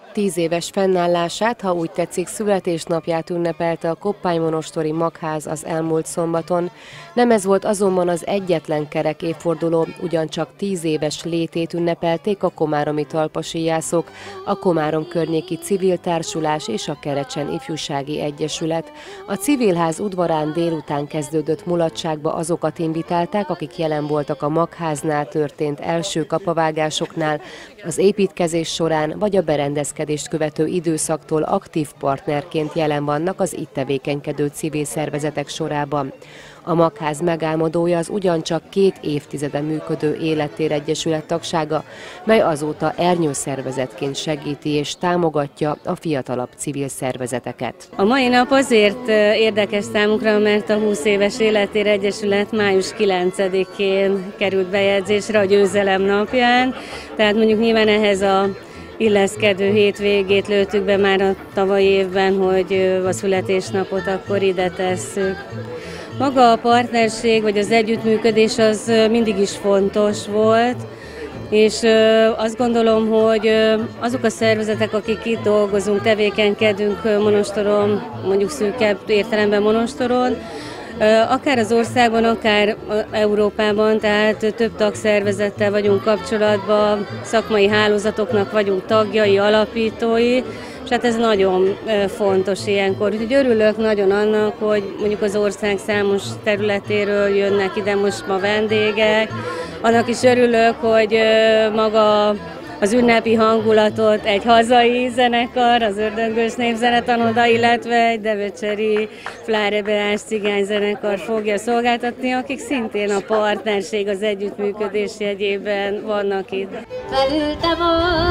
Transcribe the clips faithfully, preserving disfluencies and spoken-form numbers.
Tíz éves fennállását, ha úgy tetszik, születésnapját ünnepelte a Koppány-monostori Magház az elmúlt szombaton. Nem ez volt azonban az egyetlen kerek évforduló, ugyancsak tíz éves létét ünnepelték a komáromi talpasíjászok, a Komárom környéki civil társulás és a Kerecsen ifjúsági egyesület. A civilház udvarán délután kezdődött mulatságba azokat invitálták, akik jelen voltak a Magháznál történt első kapavágásoknál, az építkezés során vagy a berendezkedést követő időszaktól aktív partnerként jelen vannak az itt tevékenykedő civil szervezetek sorában. A Magház megálmodója az ugyancsak két évtizede működő Élettér Egyesület tagsága, mely azóta ernyőszervezetként segíti és támogatja a fiatalabb civil szervezeteket. A mai nap azért érdekes számunkra, mert a húsz éves Élettér Egyesület május kilencedikén került bejegyzésre a győzelem napján, tehát mondjuk nyilván ehhez a illeszkedő hétvégét lőttük be már a tavalyi évben, hogy a születésnapot akkor ide tesszük. Maga a partnerség vagy az együttműködés az mindig is fontos volt, és azt gondolom, hogy azok a szervezetek, akik itt dolgozunk, tevékenykedünk Monostoron, mondjuk szűkebb értelemben Monostoron, akár az országban, akár Európában, tehát több tagszervezettel vagyunk kapcsolatban, szakmai hálózatoknak vagyunk tagjai, alapítói, és hát ez nagyon fontos ilyenkor. Úgyhogy örülök nagyon annak, hogy mondjuk az ország számos területéről jönnek ide most ma vendégek. Annak is örülök, hogy maga az ünnepi hangulatot egy hazai zenekar, az Ördöngös Népzenetanoda, illetve egy devecseri Flárebeás cigányzenekar fogja szolgáltatni, akik szintén a partnerség, az együttműködés jegyében vannak itt. Felültem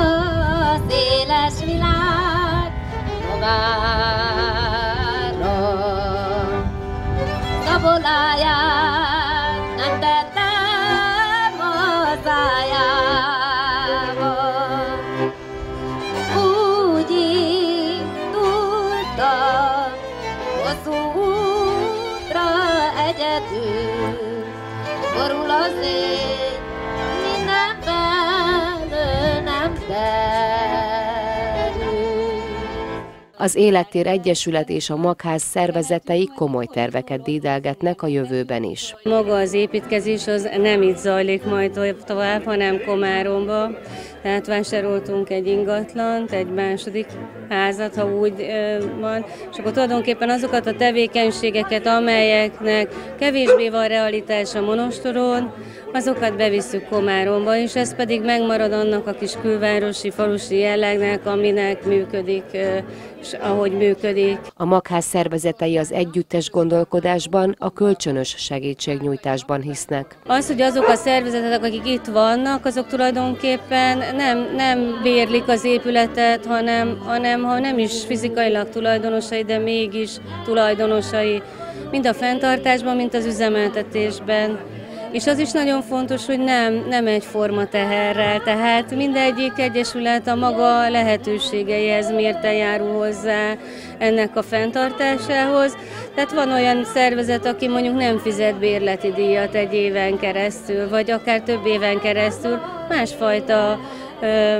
a széles világ magára, szaboláját nem tettem hazájába. Úgy indultam hosszú útra egyedül, borul az ég, mindenben ő nem derül. Az Élettér Egyesület és a Magház szervezetei komoly terveket dédelgetnek a jövőben is. Maga az építkezés az nem itt zajlik majd tovább, hanem Komáromba. Tehát vásároltunk egy ingatlant, egy második házat, ha úgy van, és akkor tulajdonképpen azokat a tevékenységeket, amelyeknek kevésbé van realitás a Monostoron, azokat bevisszük Komáromba, és ez pedig megmarad annak a kis külvárosi, falusi jellegnek, aminek működik, és ahogy működik. A Magház szervezetei az együttes gondolkodásban, a kölcsönös segítségnyújtásban hisznek. Az, hogy azok a szervezetek, akik itt vannak, azok tulajdonképpen nem, nem bérlik az épületet, hanem, hanem ha nem is fizikailag tulajdonosai, de mégis tulajdonosai, mind a fenntartásban, mint az üzemeltetésben. És az is nagyon fontos, hogy nem, nem egyforma teherrel, tehát mindegyik egyesület a maga lehetőségeihez mérten járul hozzá ennek a fenntartásához. Tehát van olyan szervezet, aki mondjuk nem fizet bérleti díjat egy éven keresztül, vagy akár több éven keresztül, másfajta ö,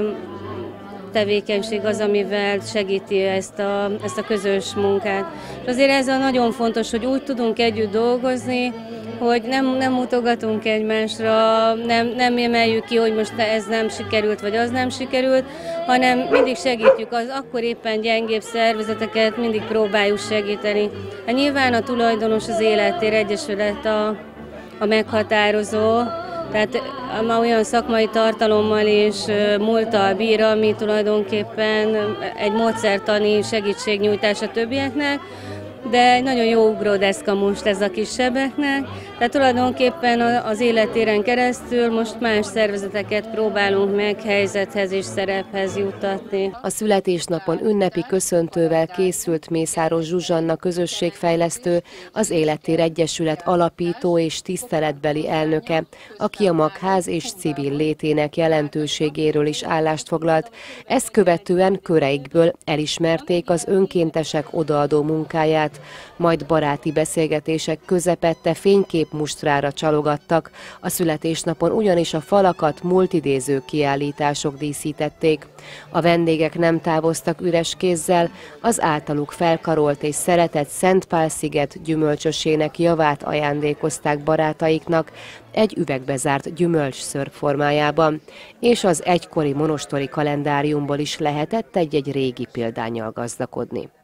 tevékenység az, amivel segíti ezt a, ezt a közös munkát. És azért ez a nagyon fontos, hogy úgy tudunk együtt dolgozni, hogy nem, nem mutogatunk egymásra, nem, nem emeljük ki, hogy most ez nem sikerült, vagy az nem sikerült, hanem mindig segítjük az akkor éppen gyengébb szervezeteket, mindig próbáljuk segíteni. Hát nyilván a tulajdonos, az Élettér Egyesület a, a meghatározó, tehát ma olyan szakmai tartalommal és múlttal bír, ami tulajdonképpen egy módszertani segítségnyújtás a többieknek, de egy nagyon jó ugródeszka most ez a kisebbeknek. Tehát tulajdonképpen az Élettéren keresztül most más szervezeteket próbálunk meg helyzethez és szerephez juttatni. A születésnapon ünnepi köszöntővel készült Mészáros Zsuzsanna közösségfejlesztő, az Élettér Egyesület alapító és tiszteletbeli elnöke, aki a Magház és civil létének jelentőségéről is állást foglalt. Ezt követően köreikből elismerték az önkéntesek odaadó munkáját, órát, majd baráti beszélgetések közepette fényképmustrára csalogattak, a születésnapon ugyanis a falakat multidéző kiállítások díszítették. A vendégek nem távoztak üres kézzel, az általuk felkarolt és szeretett Szentpál-sziget gyümölcsösének javát ajándékozták barátaiknak egy üvegbe zárt gyümölcsszörp formájában, és az egykori monostori kalendáriumból is lehetett egy-egy régi példánnyal gazdagodni.